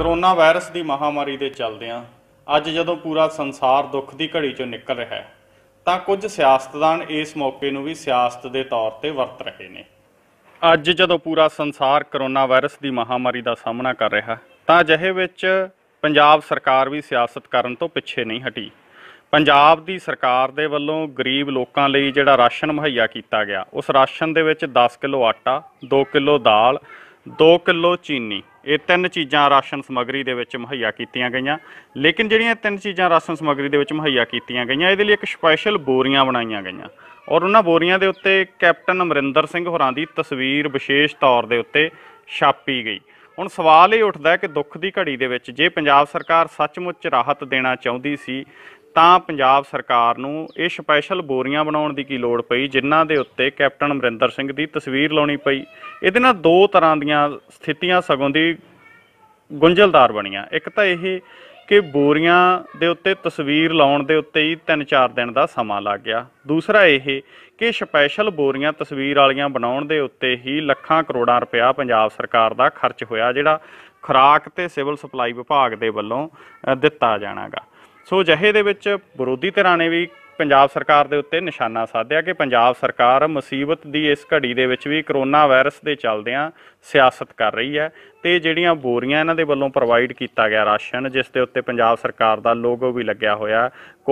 Corona virus ਦੀ ਮਹਾਮਾਰੀ ਦੇ ਚੱਲਦਿਆਂ ਅੱਜ ਜਦੋਂ ਪੂਰਾ ਸੰਸਾਰ ਦੁੱਖ ਦੀ ਘੜੀ ਚੋਂ ਨਿਕਲ ਰਿਹਾ ਹੈ ਤਾਂ ਕੁਝ ਸਿਆਸਤਦਾਨ ਇਸ ਮੌਕੇ ਨੂੰ ਵੀ ਸਿਆਸਤ ਦੇ ਤੌਰ ਤੇ ਵਰਤ ਰਹੇ ਨੇ। ਅੱਜ ਜਦੋਂ ਪੂਰਾ ਸੰਸਾਰ ਕਰੋਨਾ ਵਾਇਰਸ ਦੀ ਮਹਾਮਾਰੀ ਦਾ ਸਾਹਮਣਾ ਕਰ ਰਿਹਾ ਤਾਂ ਅਜਿਹੇ ਵਿੱਚ ਪੰਜਾਬ ਸਰਕਾਰ ਵੀ ਸਿਆਸਤ ਕਰਨ ਤੋਂ ਪਿੱਛੇ ਨਹੀਂ ਹਟੀ। ਪੰਜਾਬ ਦੀ ਸਰਕਾਰ ਦੇ ਵੱਲੋਂ ਗਰੀਬ ਲੋਕਾਂ ਲਈ ਜਿਹੜਾ ਰਾਸ਼ਨ ਮੁਹੱਈਆ ਕੀਤਾ ਗਿਆ, ਉਸ ਰਾਸ਼ਨ ਦੇ ਵਿੱਚ 10 ਕਿਲੋ ਆਟਾ, 2 ਕਿਲੋ ਦਾਲ, 2 ਕਿਲੋ ਚੀਨੀ, ਇਹ ਤਿੰਨ ਚੀਜ਼ਾਂ ਰਾਸ਼ਨ ਸਮੱਗਰੀ ਦੇ ਵਿੱਚ ਮੁਹੱਈਆ ਕੀਤੀਆਂ ਗਈਆਂ। ਲੇਕਿਨ ਜਿਹੜੀਆਂ ਤਿੰਨ ਚੀਜ਼ਾਂ ਰਾਸ਼ਨ ਸਮੱਗਰੀ ਦੇ ਵਿੱਚ ਮੁਹੱਈਆ ਕੀਤੀਆਂ ਗਈਆਂ, ਇਹਦੇ ਲਈ ਇੱਕ ਸਪੈਸ਼ਲ ਬੋਰੀਆਂ ਬਣਾਈਆਂ ਗਈਆਂ ਔਰ ਉਹਨਾਂ ਬੋਰੀਆਂ ਦੇ ਉੱਤੇ ਕੈਪਟਨ ਅਮਰਿੰਦਰ ਸਿੰਘ ਹੋਰਾਂ ਦੀ ਤਸਵੀਰ ਵਿਸ਼ੇਸ਼ ਤੌਰ ਦੇ ਉੱਤੇ ਛਾਪੀ ਗਈ। ਹੁਣ ਸਵਾਲ ਇਹ ਉੱਠਦਾ ਕਿ ਦੁੱਖ ਦੀ ਘੜੀ ਦੇ ਵਿੱਚ ਜੇ ਪੰਜਾਬ ਸਰਕਾਰ ਸੱਚਮੁੱਚ ਰਾਹਤ ਦੇਣਾ ਚਾਹੁੰਦੀ ਸੀ ਤਾਂ ਪੰਜਾਬ ਸਰਕਾਰ ਨੂੰ ਇਹ ਸਪੈਸ਼ਲ ਬੋਰੀਆਂ ਬਣਾਉਣ ਦੀ ਕੀ ਲੋੜ ਪਈ ਜਿਨ੍ਹਾਂ ਦੇ ਉੱਤੇ ਕੈਪਟਨ ਅਮਰਿੰਦਰ ਸਿੰਘ ਦੀ ਤਸਵੀਰ ਲਾਉਣੀ ਪਈ। ਇਹਦੇ ਨਾਲ ਦੋ ਤਰ੍ਹਾਂ ਦੀਆਂ ਸਥਿਤੀਆਂ ਸਗੋਂ ਦੀ ਗੁੰਝਲਦਾਰ ਬਣੀਆਂ। ਇੱਕ ਤਾਂ ਇਹ ਕਿ ਬੋਰੀਆਂ ਦੇ ਉੱਤੇ ਤਸਵੀਰ ਲਾਉਣ ਦੇ ਉੱਤੇ ਹੀ 3-4 ਦਿਨ ਦਾ ਸਮਾਂ ਲੱਗ ਗਿਆ। ਦੂਸਰਾ ਇਹ ਕਿ ਸਪੈਸ਼ਲ ਬੋਰੀਆਂ ਤਸਵੀਰ ਵਾਲੀਆਂ ਬਣਾਉਣ ਦੇ ਉੱਤੇ ਹੀ ਲੱਖਾਂ ਕਰੋੜਾਂ ਰੁਪਇਆ ਪੰਜਾਬ ਸਰਕਾਰ ਦਾ ਖਰਚ ਹੋਇਆ, ਜਿਹੜਾ ਖੁਰਾਕ ਤੇ ਸਿਵਲ ਸਪਲਾਈ ਵਿਭਾਗ ਦੇ ਵੱਲੋਂ ਦਿੱਤਾ ਜਾਣਾ ਗਾ। ਸੋ ਅਜਿਹੇ ਦੇ ਵਿੱਚ ਵਿਰੋਧੀ ਧਿਰਾਂ ਨੇ ਵੀ ਪੰਜਾਬ ਸਰਕਾਰ ਦੇ ਉੱਤੇ ਨਿਸ਼ਾਨਾ ਸਾਧਿਆ ਕਿ ਪੰਜਾਬ ਸਰਕਾਰ ਮੁਸੀਬਤ ਦੀ ਇਸ ਘੜੀ ਦੇ ਵਿੱਚ ਵੀ ਕਰੋਨਾ ਵਾਇਰਸ ਦੇ ਚੱਲਦਿਆਂ ਸਿਆਸਤ ਕਰ ਰਹੀ ਹੈ ਤੇ ਜਿਹੜੀਆਂ ਬੋਰੀਆਂ ਇਹਨਾਂ ਦੇ ਵੱਲੋਂ ਪ੍ਰੋਵਾਈਡ ਕੀਤਾ ਗਿਆ ਰਾਸ਼ਨ, ਜਿਸ ਦੇ ਉੱਤੇ ਪੰਜਾਬ ਸਰਕਾਰ ਦਾ ਲੋਗੋ ਵੀ ਲੱਗਿਆ ਹੋਇਆ,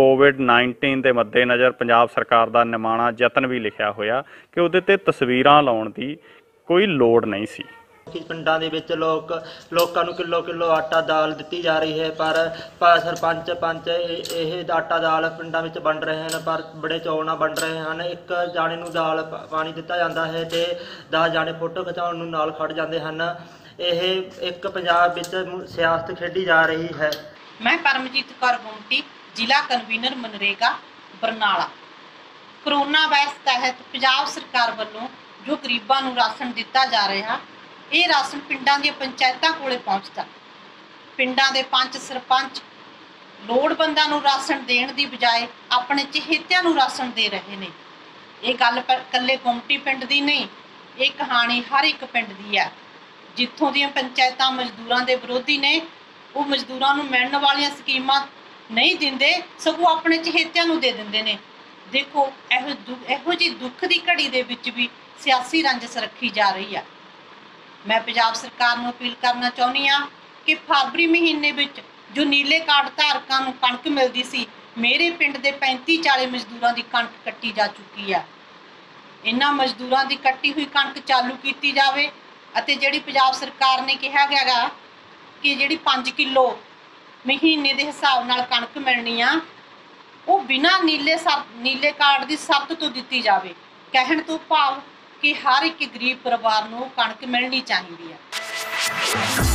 ਕੋਵਿਡ-19 ਦੇ ਮੱਦੇਨਜ਼ਰ ਪੰਜਾਬ ਸਰਕਾਰ ਦਾ ਨਿਮਾਣਾ ਯਤਨ ਵੀ ਲਿਖਿਆ ਹੋਇਆ ਕਿ ਉਹਦੇ ਤੇ ਤਸਵੀਰਾਂ ਲਾਉਣ ਦੀ ਕੋਈ ਲੋੜ ਨਹੀਂ ਸੀ। ਪਿੰਡਾਂ ਦੇ ਵਿੱਚ ਲੋਕਾਂ ਨੂੰ ਕਿਲੋ ਆਟਾ ਦਾਲ ਦਿੱਤੀ ਜਾ ਰਹੀ ਹੈ, ਪਰ ਸਰਪੰਚ ਪੰਚ ਇਹ ਆਟਾ ਦਾਲ ਪਿੰਡਾਂ ਵਿੱਚ ਵੰਡ ਰਹੇ ਹਨ, ਪਰ ਬੜੇ ਚੌਲ ਨਾਲ ਵੰਡ ਰਹੇ ਹਨ। ਇੱਕ ਜਾਣੇ ਨੂੰ ਦਾਲ ਪਾਣੀ ਦਿੱਤਾ ਜਾਂਦਾ ਹੈ ਤੇ 10 ਜਾਣੇ ਫੋਟੋ ਖਿਚਾਉਣ ਨੂੰ ਨਾਲ ਖੜ ਜਾਂਦੇ ਹਨ। ਇਹ ਇੱਕ ਪੰਜਾਬ ਵਿੱਚ ਸਿਆਸਤ ਖੇਡੀ ਜਾ ਰਹੀ ਹੈ। ਮੈਂ ਪਰਮਜੀਤ ਕੌਰ ਗੁੰਮਟੀ, ਜ਼ਿਲ੍ਹਾ convener MNREGA Barnala. Corona virus ਤਹਿਤ ਪੰਜਾਬ ਸਰਕਾਰ ਵੱਲੋਂ ਜੋ ਗਰੀਬਾਂ ਨੂੰ ਰਾਸ਼ਨ ਦਿੱਤਾ ਜਾ ਰਿਹਾ, ਇਹ ਰਾਸ਼ਨ ਪਿੰਡਾਂ ਦੀਆਂ ਪੰਚਾਇਤਾਂ ਕੋਲੇ ਪਹੁੰਚਦਾ। ਪਿੰਡਾਂ ਦੇ ਪੰਚ ਸਰਪੰਚ ਲੋੜਵੰਦਾਂ ਨੂੰ ਰਾਸ਼ਨ ਦੇਣ ਦੀ ਬਜਾਏ ਆਪਣੇ ਚਹੇਤਿਆਂ ਨੂੰ ਰਾਸ਼ਨ ਦੇ ਰਹੇ ਨੇ। ਇਹ ਗੱਲ ਇਕੱਲੇ ਗੁੰਮਟੀ ਪਿੰਡ ਦੀ ਨਹੀਂ, ਇਹ ਕਹਾਣੀ ਹਰ ਇੱਕ ਪਿੰਡ ਦੀ ਹੈ। ਜਿੱਥੋਂ ਦੀਆਂ ਪੰਚਾਇਤਾਂ ਮਜ਼ਦੂਰਾਂ ਦੇ ਵਿਰੋਧੀ ਨੇ, ਉਹ ਮਜ਼ਦੂਰਾਂ ਨੂੰ ਮਿਲਣ ਵਾਲੀਆਂ ਸਕੀਮਾਂ ਨਹੀਂ ਦਿੰਦੇ, ਸਗੋਂ ਆਪਣੇ ਚਹੇਤਿਆਂ ਨੂੰ ਦੇ ਦਿੰਦੇ ਨੇ। ਦੇਖੋ, ਇਹੋ ਜਿਹੀ ਦੁੱਖ ਦੀ ਘੜੀ ਦੇ ਵਿੱਚ ਵੀ ਸਿਆਸੀ ਰੰਜਿਸ਼ ਰੱਖੀ ਜਾ ਰਹੀ ਹੈ। ਮੈਂ ਪੰਜਾਬ ਸਰਕਾਰ ਨੂੰ ਅਪੀਲ ਕਰਨਾ ਚਾਹੁੰਦੀ ਹਾਂ ਕਿ ਫਰਵਰੀ ਮਹੀਨੇ ਵਿੱਚ ਜੋ ਨੀਲੇ ਕਾਰਡ ਧਾਰਕਾਂ ਨੂੰ ਕਣਕ ਮਿਲਦੀ ਸੀ, ਮੇਰੇ ਪਿੰਡ ਦੇ 35-40 ਮਜ਼ਦੂਰਾਂ ਦੀ ਕਣਕ ਕੱਟੀ ਜਾ ਚੁੱਕੀ ਹੈ। ਇਹਨਾਂ ਮਜ਼ਦੂਰਾਂ ਦੀ ਕੱਟੀ ਹੋਈ ਕਣਕ ਚਾਲੂ ਕੀਤੀ ਜਾਵੇ ਅਤੇ ਜਿਹੜੀ ਪੰਜਾਬ ਸਰਕਾਰ ਨੇ ਕਿਹਾ ਗਿਆ ਗਾ ਕਿ ਜਿਹੜੀ 5 ਕਿਲੋ ਮਹੀਨੇ ਦੇ ਹਿਸਾਬ ਨਾਲ ਕਣਕ ਮਿਲਣੀ ਆ, ਉਹ ਬਿਨਾਂ ਨੀਲੇ ਕਾਰਡ ਦੀ ਸ਼ਰਤ ਤੋਂ ਦਿੱਤੀ ਜਾਵੇ। ਕਹਿਣ ਤੋਂ ਭਾਵ ਕਿ ਹਰ ਇੱਕ ਗਰੀਬ ਪਰਿਵਾਰ ਨੂੰ ਕਣਕ ਮਿਲਣੀ ਚਾਹੀਦੀ ਹੈ।